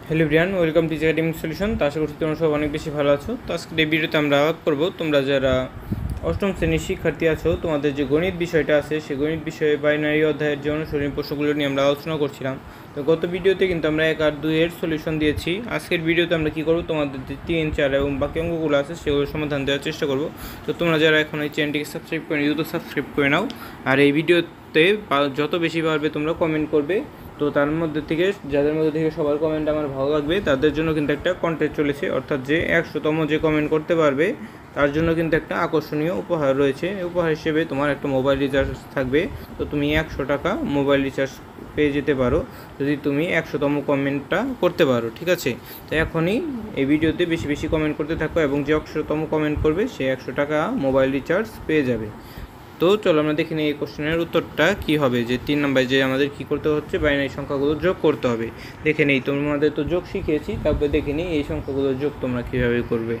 Hello everyone, welcome to academic solution. তো আশা করছি তোমরা সব অনেক বেশি ভালো আছো। তো আজকে এই ভিডিওতে আমরা আলাপ করবো তোমরা যারা অষ্টম শ্রেণীর শিক্ষার্থী আছো, তোমাদের যে গণিত বিষয়টা আছে সেই গণিত বিষয়ে বাইনারি অধ্যায়ের যে অনুসরণী প্রশ্নগুলো নিয়ে আমরা আলোচনা করছিলাম। তো গত ভিডিওতে কিন্তু আমরা 1 আর 2 এর সলিউশন দিয়েছি। আজকের ভিডিওতে আমরা কী করবো, তোমাদের যে 3, 4 এবং বাকি অঙ্কগুলো আছে সেগুলোর সমাধান দেওয়ার চেষ্টা করবো। তো তোমরা যারা এখন এই চ্যানেলটিকে সাবস্ক্রাইব করে দ্রুত সাবস্ক্রাইব করে নাও। আর এই ভিডিওতে যত বেশি পারবে তোমরা কমেন্ট করবে। তো তার মধ্যে থেকে যাদের মধ্যে থেকে সবার কমেন্ট আমার ভালো লাগবে তাদের জন্য কিন্তু একটা কন্টেস্ট চলেছে, অর্থাৎ যে 100তম যে কমেন্ট করতে পারবে তার জন্য কিন্তু একটা আকর্ষণীয় উপহার রয়েছে। উপহার হিসেবে তোমার একটা মোবাইল রিচার্জ থাকবে। তো তুমি 100 টাকা মোবাইল রিচার্জ পেয়ে যেতে পারো যদি তুমি 100তম কমেন্টটা করতে পারো। ঠিক আছে, তো এখনই এই ভিডিওতে বেশি বেশি কমেন্ট করতে থাকো এবং যে 100তম কমেন্ট করবে সে 100 টাকা মোবাইল রিচার্জ পেয়ে যাবে। তো চলো আমরা দেখে নিই এই কোশ্চেনের উত্তরটা কী হবে। যে 3 নম্বরে যে আমাদের কী করতে হচ্ছে, বাইনারি সংখ্যাগুলো যোগ করতে হবে। দেখে নিই, তোমাদের তো যোগ শিখিয়েছি, তারপরে দেখে নিই এই সংখ্যাগুলো যোগ তোমরা কীভাবে করবে।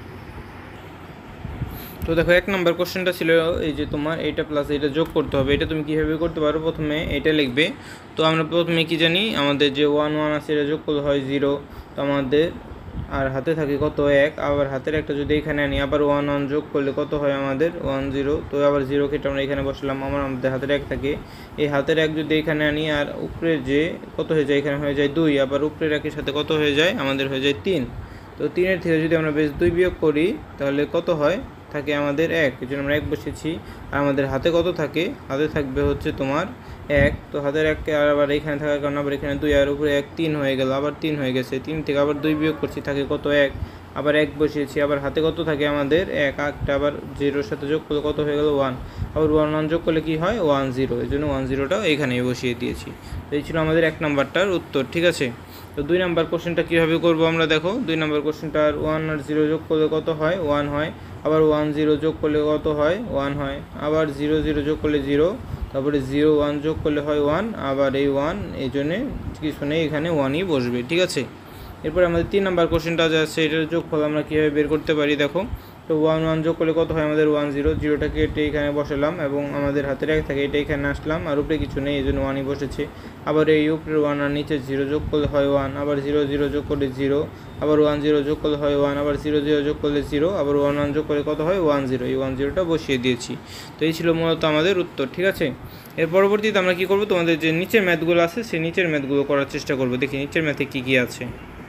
তো দেখো 1 নম্বর কোশ্চেনটা ছিল এই যে তোমার এটা প্লাস এটা যোগ করতে হবে। এটা তুমি কীভাবে করতে পারো, প্রথমে এটা লিখবে। তো আমরা প্রথমে কি জানি, আমাদের যে 1 1 আছে এটা যোগ করলে হয় 0। তো আমাদের আর হাতে থাকে কত 1, আবার হাতের একটা যদি এখানে আনি আবার 1 1 যোগ করলে কত হয় আমাদের 1 0। তো আবার 0 কেটে আমরা এখানে বসালাম, আমাদের হাতের 1 থাকে। এই হাতের 1 যদি এখানে আনি আর উপরের যে কত হয়ে যায়, এখানে হয়ে যায় 2, আবার উপরের 1-এর সাথে কত হয়ে যায় আমাদের হয়ে যায় 3। তো 3-এর থেকে যদি আমরা বেশ 2 বিয়োগ করি তাহলে কত হয়, থাকে আমাদের 1। এই জন্য আমরা 1 বসেছি। আর আমাদের হাতে কত থাকে, হাতে থাকবে হচ্ছে তোমার 1। তো হাতের 1কে আর আবার এখানে থাকার কারণে আবার এখানে 2, আর উপরে 1 3 হয়ে গেল, আবার 3 হয়ে গেছে। 3 থেকে আবার 2 বিয়োগ করছি, থাকে কত 1, আবার 1 বসিয়েছি। আবার হাতে কত থাকে আমাদের 1, একটা আবার 0-এর সাথে যোগ করলে কত হয়ে গেল 1, আবার 1 1 যোগ করলে কি হয় 1 0। এই জন্য 1 0টাও এখানেই বসিয়ে দিয়েছি। তো এই ছিল আমাদের 1 নাম্বারটার উত্তর। ঠিক আছে, তো 2 নাম্বার কোশ্চেনটা কীভাবে করবো আমরা দেখো। 2 নাম্বার কোশ্চেনটার 1 আর 0 যোগ করলে কত হয় 1 হয়, আবার 1 0 যোগ করলে কত হয় 1 হয়, আবার 0 0 যোগ করলে 0, তারপরে 0 1 যোগ করলে হয় 1, আবার এই 1, এই জন্যে কিছু নেই, এখানে 1ই বসবে। ঠিক আছে, এরপরে আমাদের 3 নাম্বার কোশ্চেনটা যা আছে এটার যোগফল আমরা কীভাবে বের করতে পারি দেখো। তো 1 1 যোগ করলে কত হয় আমাদের 1 0, 0টাকে এটা এখানে বসালাম এবং আমাদের হাতের 1 থাকে এটা এখানে আসলাম, আর উপরে কিছু নেই এই জন্য 1ই বসেছে। আবার এই উপরে 1 আর নিচে 0 যোগ করলে হয় 1, আবার 0 0 যোগ করলে 0, আবার 1 0 যোগ করলে হয় 1, আবার 0 0 যোগ করলে 0, আবার 1 1 যোগ করলে কত হয় 1 0। এই 1 0টা বসিয়ে দিয়েছি। তো এই ছিল মূলত আমাদের উত্তর। ঠিক আছে, এর পরবর্তীতে আমরা কী করবো, তোমাদের যে নিচের ম্যাথগুলো আছে সেই নিচের ম্যাথগুলো করার চেষ্টা করবো। দেখি নিচের ম্যাথে কী কী আছে।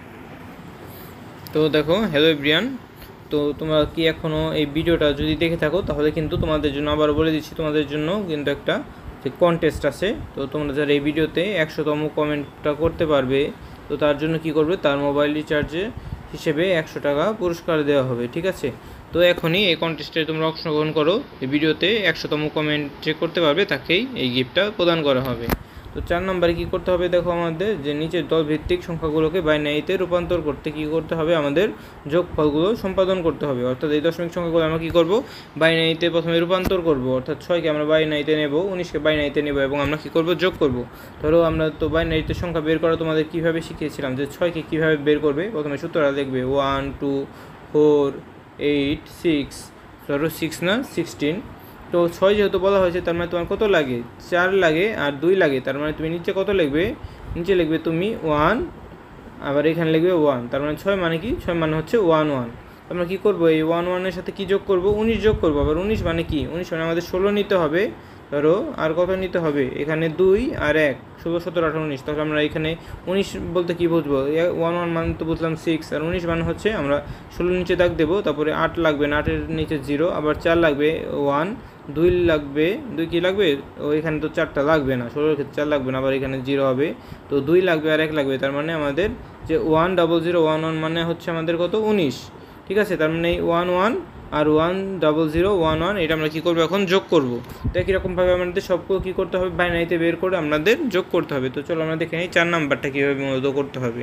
তো দেখো, হ্যালো এভরিওয়ান, তো তোমরা কি এখনও এই ভিডিওটা যদি দেখে থাকো তাহলে কিন্তু তোমাদের জন্য আবার বলে দিচ্ছি, তোমাদের জন্য কিন্তু একটা যে কন্টেস্ট আছে। তো তোমরা যারা এই ভিডিওতে 100তম কমেন্টটা করতে পারবে, তো তার জন্য কি করবে, তার মোবাইল রিচার্জে হিসেবে 100 টাকা পুরস্কার দেওয়া হবে। ঠিক আছে, তো এখনই এই কন্টেস্টে তোমরা অংশগ্রহণ করো। এই ভিডিওতে 100তম কমেন্ট যে করতে পারবে তাকেই এই গিফটটা প্রদান করা হবে। তো 4 নম্বরে কী করতে হবে দেখো, আমাদের যে নিচের দল ভিত্তিক সংখ্যাগুলোকে বাইনারিতে রূপান্তর করতে কী করতে হবে, আমাদের যোগফলগুলো সম্পাদন করতে হবে। অর্থাৎ এই দশমিক সংখ্যাগুলো আমরা কী করব, বাইনারিতে প্রথমে রূপান্তর করব। অর্থাৎ 6কে আমরা বাইনারিতে নেব, 19কে বাইনারিতে নেব এবং আমরা কী করব, যোগ করব। ধরো আমরা তো বাইনারিতে সংখ্যা বের করা তোমাদের কীভাবে শিখিয়েছিলাম, যে 6কে কীভাবে বের করবে। প্রথমে সূত্রটা দেখবে 1 2 4 8 6, ধরো 6 না 16। তো 6 যেহেতু বলা হয়েছে তার মানে তোমার কত লাগে, 4 লাগে আর 2 লাগে। তার মানে তুমি নিচে কত লিখবে, নিচে লিখবে তুমি 1, আবার এখানে লিখবে 1। তার মানে 6 মানে কি, 6 মানে হচ্ছে 1 1। আমরা কী করবো, এই 1 1-এর সাথে কী যোগ করব, 19 যোগ করবো। আবার 19 মানে কি, 19 মানে আমাদের 16 নিতে হবে। ধরো আর কত নিতে হবে, এখানে 2 আর 1, 16 17 18 19। তাহলে আমরা এখানে 19 বলতে কী বুঝবো, 1 1 মানে তো বুঝলাম 6, আর 19 মানে হচ্ছে আমরা 16 নিচে দাগ দেবো। তারপরে 8 লাগবে না, 8-এর নিচে 0, আবার 4 লাগবে 1, 2 লাগবে, 2 কী লাগবে, ও এখানে তো 4টা লাগবে না, 16-এর ক্ষেত্রে 4 লাগবে না, আবার এখানে 0 হবে। তো 2 লাগবে আর 1 লাগবে। তার মানে আমাদের যে 1 0 0 1 1 মানে হচ্ছে আমাদের কত 19। ঠিক আছে, তার মানে এই 1 1 আর 1 0 0 1 1 এটা আমরা কী করবো, এখন যোগ করব। তো একই রকমভাবে আমাদের সবগুলো কী করতে হবে, বাইনারিতে বের করে আমাদের যোগ করতে হবে। তো চলো আমরা দেখে নিই 4 নাম্বারটা কীভাবে মূলত করতে হবে।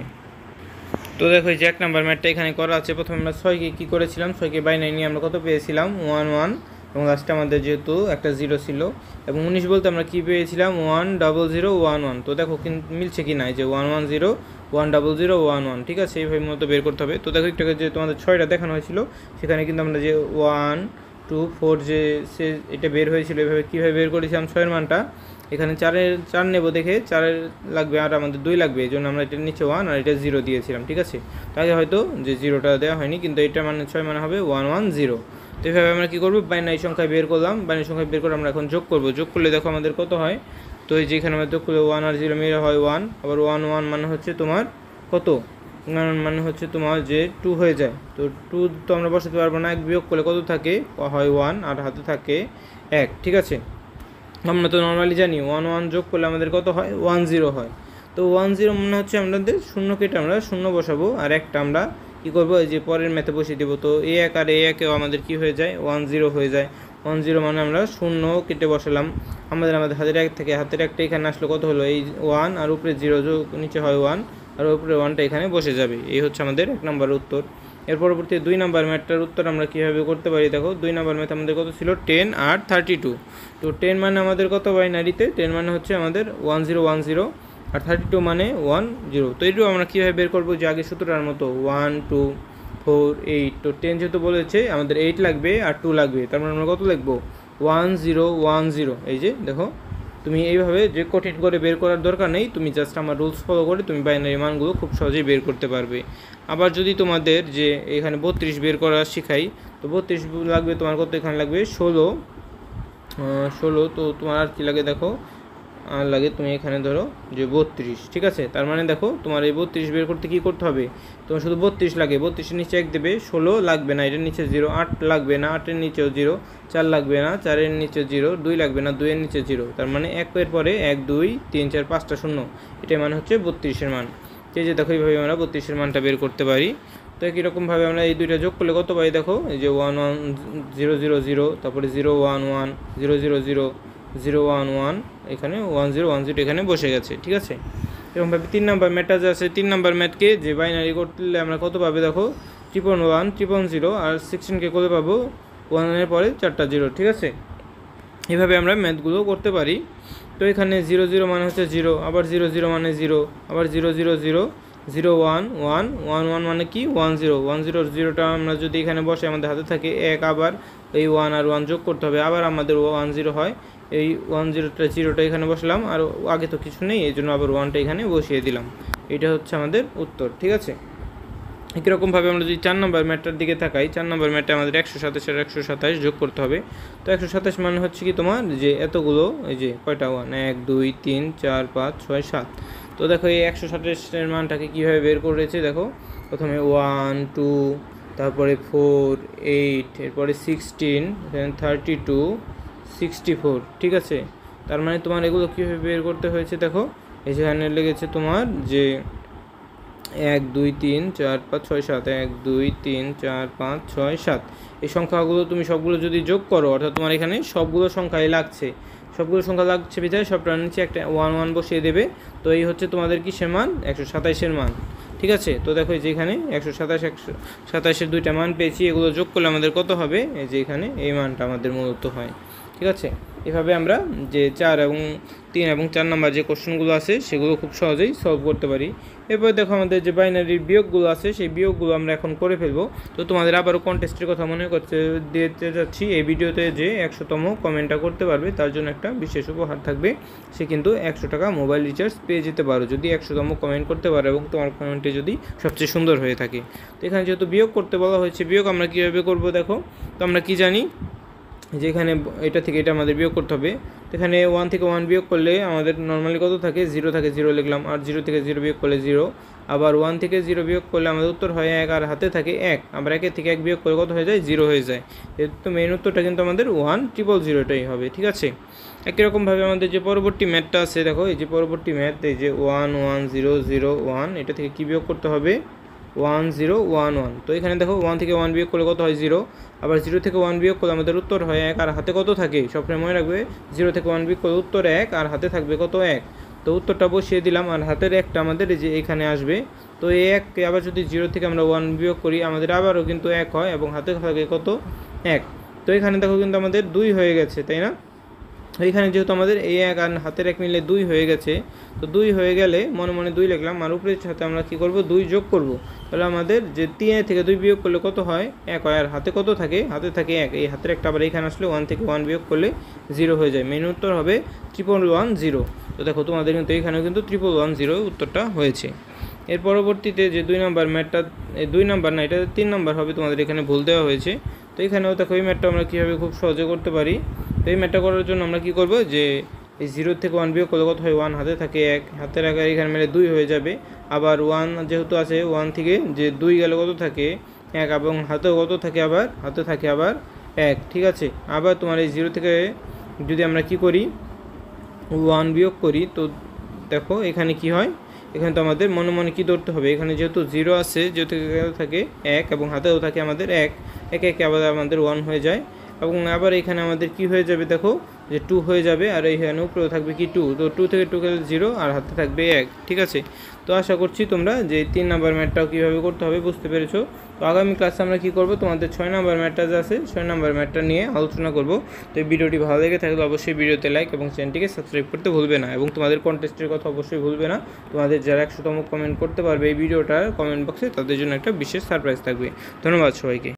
তো দেখো যে 1 নাম্বার ম্যাথটা এখানে করা আছে। প্রথমে আমরা 6কে কী করেছিলাম, 6কে বাইনারি নিয়ে আমরা কত পেয়েছিলাম 1 1, এবং লাস্টে আমাদের যেহেতু একটা 0 ছিল, এবং 19 বলতে আমরা কী পেয়েছিলাম 1 0 0 1 1। তো দেখো কিন্তু মিলছে কি না, যে 1 1 0 1 0 0 1 1। ঠিক আছে, এইভাবে মতো বের করতে হবে। তো দেখো একটু যে তোমাদের 6টা দেখানো হয়েছিল, সেখানে কিন্তু আমরা যে 1 2 4 যে সে এটা বের হয়েছিল, এভাবে কীভাবে বের করেছিলাম 6-এর মানটা, এখানে 4 নেব দেখে 4 লাগবে আর আমাদের 2 লাগবে, এই জন্য আমরা এটার নিচে 1 আর এটা 0 দিয়েছিলাম। ঠিক আছে, তাহলে হয়তো যে 0টা দেওয়া হয়নি, কিন্তু এটা মানে 6 মানে হবে 1 1 0। তো এইভাবে আমরা কী করবো, বাইনারি সংখ্যায় বের করলাম, বাইনারি সংখ্যায় বের করে আমরা এখন যোগ করব। যোগ করলে দেখো আমাদের কত হয়, তো এই যেখানে আমরা যোগ করলে 1 আর 0 মিলে হয় 1, আবার 1 1 মানে হচ্ছে তোমার কত, মানে হচ্ছে তোমার যে 2 হয়ে যায়। তো 2 তো আমরা বসাতে পারবো না, 1 বিয়োগ করলে কত থাকে, হয় 1 আর হাতে থাকে 1। ঠিক আছে, আমরা তো নর্মালি জানি 1 1 যোগ করলে আমাদের কত হয়, 1 0 হয়। তো 1 0 মনে হচ্ছে আমাদের শূন্য কেটে আমরা শূন্য বসাবো, আর একটা আমরা কী করবো, এই যে পরের ম্যাথে বসিয়ে দেবো। তো a1 আর a1এও আমাদের কী হয়ে যায়, 1 0 হয়ে যায়। 1 0 মানে আমরা শূন্য কেটে বসালাম, আমাদের হাতের 1 থেকে হাতের একটা এখানে আসলে কত হলো, এই 1 আর উপরে 0 যোগ নিচে হয় 1 আর উপরে 1টা এখানে বসে যাবে। এই হচ্ছে আমাদের 1 নম্বর উত্তর। এর পরবর্তী 2 নম্বর ম্যাথটার উত্তর আমরা কীভাবে করতে পারি দেখো। 2 নম্বর ম্যাথ আমাদের কত ছিল, 10 আর 32। তো 10 মানে আমাদের কত বাইনারিতে, 10 মানে হচ্ছে আমাদের 1 0 1 0 আর 32 মানে 1 0। তো এইটাও আমরা কীভাবে বের করবো, যে আগে সূত্রটার মতো 1 2 4 8। তো 10 যেহেতু বলেছে আমাদের 8 লাগবে আর 2 লাগবে, তার মানে আমরা কত লিখবো, 1 0 1 0। এই যে দেখো, তুমি এইভাবে যে কঠিন করে বের করার দরকার নেই, তুমি জাস্ট আমার রুলস ফলো করে তুমি বাইনারি মানগুলো খুব সহজেই বের করতে পারবে। আবার যদি তোমাদের যে এখানে 32 বের করা শেখাই, তো 32 লাগবে তোমার কত, এখানে লাগবে 16। তো তোমার আর কী লাগে দেখো, আর লাগে তুমি এখানে ধরো যে 32। ঠিক আছে, তার মানে দেখো তোমার এই 32 বের করতে কী করতে হবে, তোমার শুধু 32 লাগে, 32-এর নিচে 1 দেবে, 16 লাগবে না, এটার নিচে 0, 8 লাগবে না, 8-এর নিচেও 0, 4 লাগবে না, 4-এর নিচে 0, 2 লাগবে না, 2-এর নিচে 0। তার মানে 1-এর পরে 1 2 3 4 5টা শূন্য, এটাই মানে হচ্ছে 32-এর মান। এই যে দেখো এইভাবে আমরা 32-এর মানটা বের করতে পারি। তো একই রকমভাবে আমরা এই দুইটা যোগ করলে কত পাই দেখো, এই যে 1 1 0 0 0, তারপরে 0 1 1 0 0 0 0 1 1, এখানে 1 0 1 0 এখানে বসে গেছে। ঠিক আছে, এরকমভাবে 3 নাম্বার ম্যাথটা যে আছে, 3 নাম্বার ম্যাথকে যে বাইনারি করলে আমরা কত পাবে দেখো, 1 1 0 আর 16কে কত পাবো, 1-এর পরে 4টা 0। ঠিক আছে, এভাবে আমরা ম্যাথগুলো করতে পারি। তো এখানে 0 0 মানে হচ্ছে 0, আবার 0 0 মানে 0, আবার 0 0 0 0 1 1 1 1 মানে কি 1 0 1 0 0টা আমরা যদি এখানে বসে আমাদের হাতে থাকে 1, আবার এই 1 আর 1 যোগ করতে হবে, আবার আমাদের 1 0 হয়। এই 1 0টা এখানে বসলাম, আর আগে তো কিছু নেই, এই জন্য আবার 1টা এখানে বসিয়ে দিলাম। এটা হচ্ছে আমাদের উত্তর। ঠিক আছে, একই রকমভাবে আমরা যদি 4 নম্বর ম্যাথটার দিকে তাকাই, 4 নম্বর ম্যাথটা আমাদের 127 আর 127 যোগ করতে হবে। তো 127 মানে হচ্ছে কি তোমার যে এতগুলো, এই যে কয়টা 1 1 2 3 4 5 6 7। তো দেখো এই 127-এর মানটাকে কীভাবে বের করেছে দেখো, প্রথমে 1 2, তারপরে 4 8, এরপরে 16, দেন 32 64। ঠিক আছে, তার মানে তোমার এগুলো কীভাবে বের করতে হয়েছে দেখো, এই যেখানে লেগেছে তোমার যে 1 2 3 4 5 6 7, 1 2 3 4 5 6 7। এই সংখ্যাগুলো তুমি সবগুলো যদি যোগ করো, অর্থাৎ তোমার এখানে সবগুলো সংখ্যাই লাগছে, সবগুলো সংখ্যা লাগছে বিধায় সবটার নিচে একটা 1 1 বসিয়ে দেবে। তো এই হচ্ছে তোমাদের কিসের মান, 127-এর মান। ঠিক আছে, তো দেখো এই যে এখানে 127-এর দুইটা মান পেয়েছি, এগুলো যোগ করলে আমাদের কত হবে, এই যে এখানে এই মানটা আমাদের মূলত হয়। ঠিক আছে, এভাবে আমরা যে 4 এবং 3 এবং 4 নাম্বার যে কোশ্চেনগুলো আছে সেগুলো খুব সহজেই সলভ করতে পারি। এরপর দেখো আমাদের যে বাইনারির বিয়োগগুলো আছে সেই বিয়োগগুলো আমরা এখন করে ফেলবো। তো তোমাদের আবারও কন্টেস্টের কথা মনে করতে দিতে যাচ্ছি, এই ভিডিওতে যে 100তম কমেন্টটা করতে পারবে তার জন্য একটা বিশেষ উপহার থাকবে, সে কিন্তু 100 টাকা মোবাইল রিচার্জ পেয়ে যেতে পারো যদি 100তম কমেন্ট করতে পারো এবং তোমার কমেন্টে যদি সবচেয়ে সুন্দর হয়ে থাকে। তো এখানে যেহেতু বিয়োগ করতে বলা হয়েছে, বিয়োগ আমরা কীভাবে করবো দেখো। তো আমরা কি জানি যে এখানে এটা থেকে এটা আমাদের বিয়োগ করতে হবে। তো এখানে 1 থেকে 1 বিয়োগ করলে আমাদের নর্মালি কত থাকে, 0 থাকে, 0 লিখলাম, আর 0 থেকে 0 বিয়োগ করলে 0, আবার 1 থেকে 0 বিয়োগ করলে আমাদের উত্তর হয় 1, আর হাতে থাকে 1, আবার 1 থেকে 1 বিয়োগ করলে কত হয়ে যায়, 0 হয়ে যায়। তো মেইন উত্তরটা কিন্তু আমাদের 1 0 0টাই হবে। ঠিক আছে, একই রকমভাবে আমাদের যে পরবর্তী ম্যাথটা আছে দেখো, এই যে পরবর্তী ম্যাথ, এই যে 1 1 0 0 1, এটা থেকে কী বিয়োগ করতে হবে, 1 0 1 1। তো এখানে দেখো 1 থেকে 1 বিয়োগ করলে কত হয়, 0, আবার 0 থেকে 1 বিয়োগ করলে আমাদের উত্তর হয় 1, আর হাতে কত থাকে, সবসময় মনে রাখবে 0 থেকে 1 বিয়োগ করলে উত্তর 1, আর হাতে থাকবে কত, 1। তো উত্তরটা বসিয়ে দিলাম, আর হাতের একটা আমাদের এই যে এখানে আসবে। তো এই 1কে আবার যদি 0 থেকে আমরা 1 বিয়োগ করি, আমাদের আবারও কিন্তু 1 হয় এবং হাতে থাকে কত, 1। তো এখানে দেখো কিন্তু আমাদের 2 হয়ে গেছে, তাই না। এইখানে যেহেতু আমাদের এই 1 আর হাতের 1 মিলে 2 হয়ে গেছে, তো 2 হয়ে গেলে মনে মনে 2 লিখলাম, আর উপরের সাথে আমরা কী করব 2 যোগ করব। তাহলে আমাদের যে 3 থেকে 2 বিয়োগ করলে কত হয় 1 হয়, আর হাতে কত থাকে, হাতে থাকে 1। এই হাতের একটা আবার এখানে আসলে 1 থেকে 1 বিয়োগ করলে 0 হয়ে যায়। মেন উত্তর হবে 1110। তো দেখো তোমাদের কিন্তু এখানেও কিন্তু 1110 উত্তরটা হয়েছে। এর পরবর্তীতে যে 2 নম্বর ম্যাথটা, 2 নম্বর না, এটা 3 নম্বর হবে, তোমাদের এখানে ভুল দেওয়া হয়েছে। তো এখানেও দেখো এই ম্যাথটা আমরা কীভাবে খুব সহজে করতে পারি। তো এই ম্যাথটা করার জন্য আমরা কী করব, যে এই 0 থেকে 1 বিয়োগ করলে কত হয় 1, হাতে থাকে 1, হাতের আগে এখানে মেলে 2 হয়ে যাবে। আবার 1 যেহেতু আছে, 1 থেকে যে 2 গেলে কত থাকে 1, এবং হাতেও কত থাকে, আবার হাতে থাকে আবার 1। ঠিক আছে, আবার তোমার এই 0 থেকে যদি আমরা কি করি 1 বিয়োগ করি, তো দেখো এখানে কি হয়, এখানে তো আমাদের মনে মনে কী ধরতে হবে, এখানে যেহেতু 0 আছে, যেহেতু থাকে 1 এবং হাতেও থাকে আমাদের 1, একে একে আবার আমাদের 1 হয়ে যায়। এবং আবার এখানে আমাদের কি হয়ে যাবে, দেখো যে 2 হয়ে যাবে, আর এইখানে উপরেও থাকবে কি 2, তো 2 থেকে 2 গেলে 0, আর হাতে থাকবে 1। ঠিক আছে, তো আশা করছি তোমরা যে 3 নাম্বার ম্যাথটাও কীভাবে করতে হবে বুঝতে পেরেছো। তো আগামী ক্লাসে আমরা কী করব, তোমাদের 6 নাম্বার ম্যাথটা যে আছে 6 নাম্বার ম্যাথটা নিয়ে আলোচনা করব। তো এই ভিডিওটি ভালো লেগে থাকলে অবশ্যই ভিডিওতে লাইক এবং চ্যানেলটিকে সাবস্ক্রাইব করতে ভুলবে না, এবং তোমাদের কন্টেস্টের কথা অবশ্যই ভুলবে না। তোমাদের যারা 100তম কমেন্ট করতে পারবে এই ভিডিওটার কমেন্ট বক্সে, তাদের জন্য একটা বিশেষ সারপ্রাইজ থাকবে। ধন্যবাদ সবাইকে।